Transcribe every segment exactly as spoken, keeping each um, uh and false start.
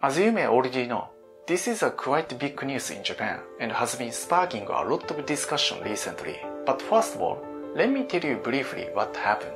As you may already know, this is a quite big news in Japan and has been sparking a lot of discussion recently. But first of all, let me tell you briefly what happened.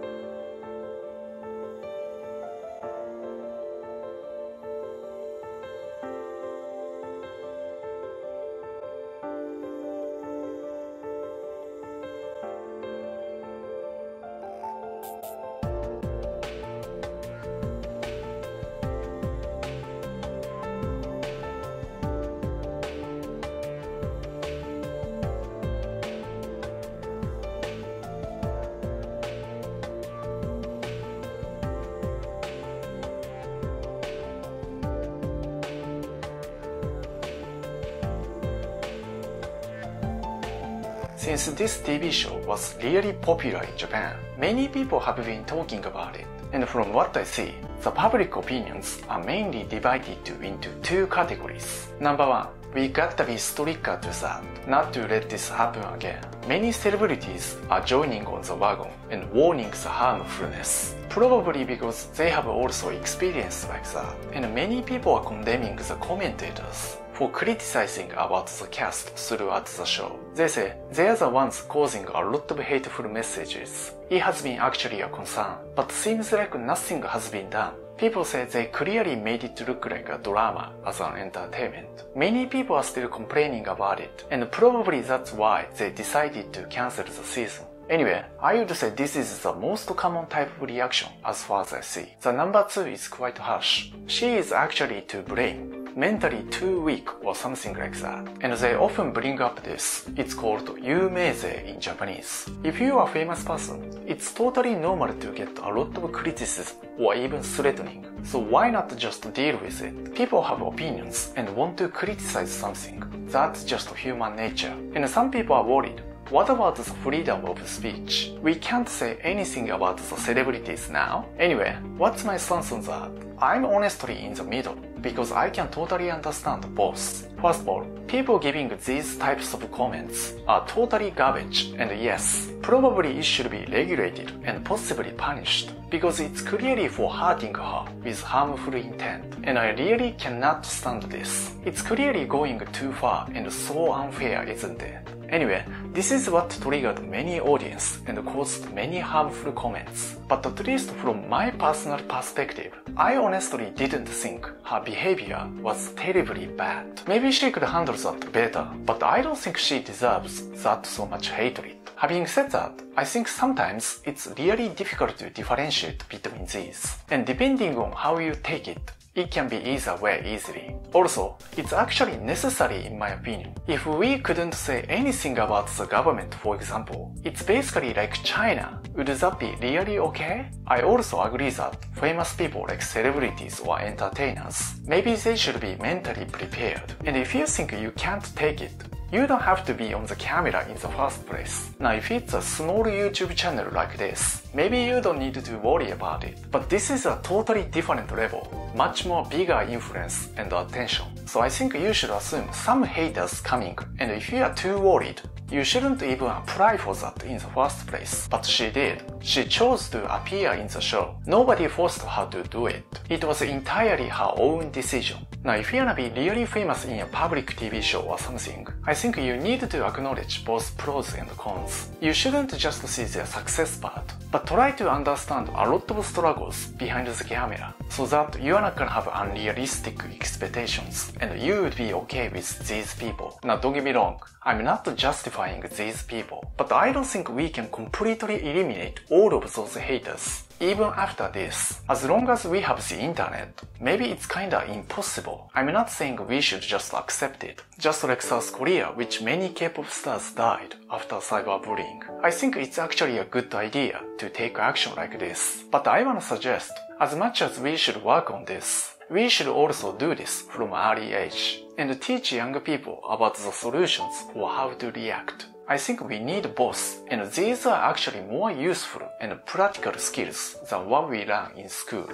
Since this T V show was really popular in Japan, many people have been talking about it. And from what I see, the public opinions are mainly divided into two categories. Number one, we gotta be stricter to that, not to let this happen again. Many celebrities are joining on the wagon and warning the harmfulness. Probably because they have also experienced like that. And many people are condemning the commentators for criticizing about the cast throughout the show. They say they are the ones causing a lot of hateful messages. It has been actually a concern, but seems like nothing has been done. People say they clearly made it look like a drama as an entertainment. Many people are still complaining about it, and probably that's why they decided to cancel the season. Anyway, I would say this is the most common type of reaction as far as I see. The number two is quite harsh. She is actually to blame. Mentally too weak or something like that. And they often bring up this. It's called yumeize in Japanese. If you are a famous person, it's totally normal to get a lot of criticism or even threatening. So why not just deal with it? People have opinions and want to criticize something. That's just human nature. And some people are worried. What about the freedom of speech? We can't say anything about the celebrities now. Anyway, what's my stance on that? I'm honestly in the middle, because I can totally understand both. First of all, people giving these types of comments are totally garbage, and yes, probably it should be regulated and possibly punished, because it's clearly for hurting her with harmful intent, and I really cannot stand this. It's clearly going too far and so unfair, isn't it? Anyway, this is what triggered many audience and caused many harmful comments. But at least from my personal perspective, I honestly didn't think her behavior was terribly bad. Maybe she could handle that better, but I don't think she deserves that so much hatred. Having said that, I think sometimes it's really difficult to differentiate between these. And depending on how you take it, it can be either way easily. Also, it's actually necessary in my opinion. If we couldn't say anything about the government, for example, it's basically like China. Would that be really okay? I also agree that famous people like celebrities or entertainers, maybe they should be mentally prepared. And if you think you can't take it, you don't have to be on the camera in the first place. Now if it's a small YouTube channel like this, maybe you don't need to worry about it. But this is a totally different level, much more bigger influence and attention. So I think you should assume some haters coming, and if you are too worried, you shouldn't even apply for that in the first place. But she did. She chose to appear in the show. Nobody forced her to do it. It was entirely her own decision. Now if you wanna be really famous in a public T V show or something, I think you need to acknowledge both pros and cons. You shouldn't just see their success part, but try to understand a lot of struggles behind the camera, so that you are not gonna have unrealistic expectations, and you would be okay with these people. Now don't get me wrong, I'm not justifying these people, but I don't think we can completely eliminate all of those haters. Even after this, as long as we have the internet, maybe it's kinda impossible. I'm not saying we should just accept it. Just like South Korea, which many K-pop stars died after cyberbullying. I think it's actually a good idea to take action like this. But I wanna suggest, as much as we should work on this, we should also do this from early age and teach young people about the solutions or how to react. I think we need both, and these are actually more useful and practical skills than what we learn in school.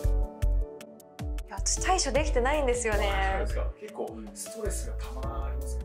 私対処できてないんですよね。 結構ストレスがたまりますよ。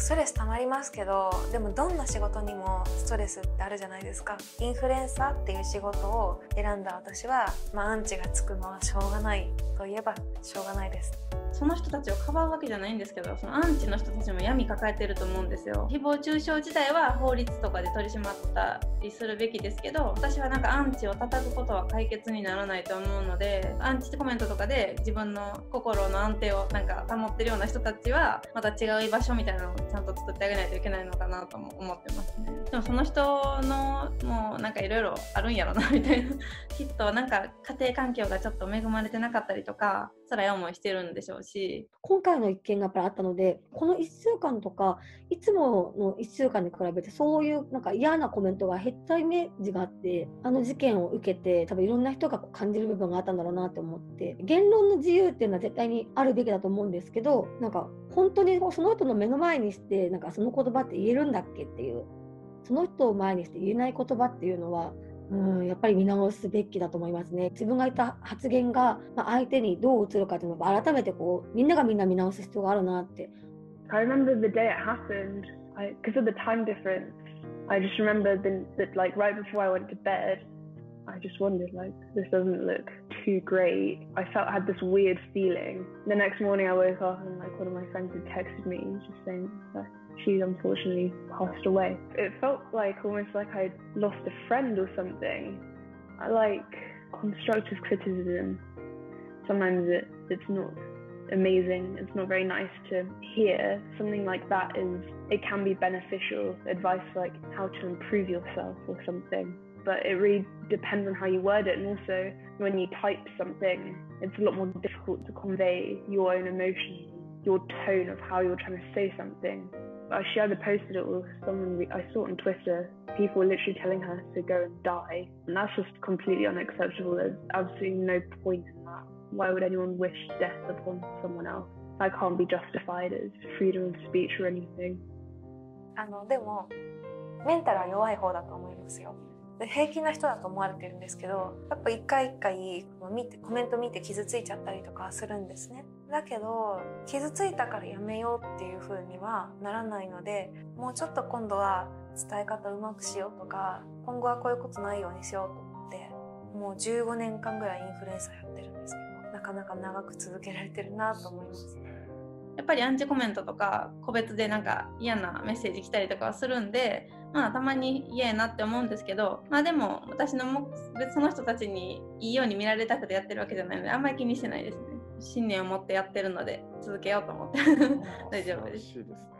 ストレス溜まりますけど、でもどんな仕事にもストレスってあるじゃないですか。インフルエンサーっていう仕事を選んだ私は、まあ、アンチがつくのはしょうがないといえばしょうがないです。 その人たちをかばうわけじゃないんですけど、そのアンチの人たちも闇抱えてると思うんですよ。誹謗中傷自体は法律とかで取り締まったりするべきですけど、私はなんかアンチを叩くことは解決にならないと思うので、アンチコメントとかで自分の心の安定をなんか保ってるような人たちはまた違う居場所みたいなのをちゃんと作ってあげないといけないのかなとも思ってますね。でもその人のもうなんかいろいろあるんやろなみたいなきっとなんか家庭環境がちょっと恵まれてなかったりとか辛い思いしてるんでしょうし、 今回の一件がやっぱりあったので、このいっしゅうかんとかいつものいっしゅうかんに比べてそういうなんか嫌なコメントが減ったイメージがあって、あの事件を受けて多分いろんな人が感じる部分があったんだろうなと思って、言論の自由っていうのは絶対にあるべきだと思うんですけど、なんか本当にその人の目の前にしてなんかその言葉って言えるんだっけっていう、その人を前にして言えない言葉っていうのはうん、やっぱり見直すべきだと思いますね。自分が言った発言が、まあ、相手にどう映るかというのを改めてこうみんながみんな見直す必要があるなって。 I remember the day it happened, because of the time difference. I just remember the, that like right before I went to bed, I just wondered like this doesn't look too great. I felt I had this weird feeling. The next morning I woke up and like one of my friends had texted me just saying that she unfortunately passed away. It felt like almost like I'd lost a friend or something. I like constructive criticism. Sometimes it, it's not amazing. It's not very nice to hear. Something like that is, it can be beneficial. Advice like how to improve yourself or something. But it really depends on how you word it. And also when you type something, it's a lot more difficult to convey your own emotions, your tone of how you're trying to say something. She either posted it or someone I saw on Twitter, people were literally telling her to go and die. And that's just completely unacceptable. There's absolutely no point in that. Why would anyone wish death upon someone else? That can't be justified as freedom of speech or anything. あのでもメンタルは弱い方だと思いますよ。で平気な人だと思われてるんですけど、やっぱ一回一回見てコメント見て傷ついちゃったりとかするんですね。だけど傷ついたからやめようっていう風にはならないので、もうちょっと今度は伝え方うまくしようとか、今後はこういうことないようにしようと思って、もうじゅうごねんかんぐらいインフルエンサーやってるんですけど、なかなか長く続けられてるなと思います。 やっぱりアンチコメントとか個別でなんか嫌なメッセージ来たりとかはするんで、まあたまに嫌やなって思うんですけど、まあでも私のもその人たちにいいように見られたくてやってるわけじゃないので、あんまり気にしてないですね。信念を持ってやってるので続けようと思って大丈夫です。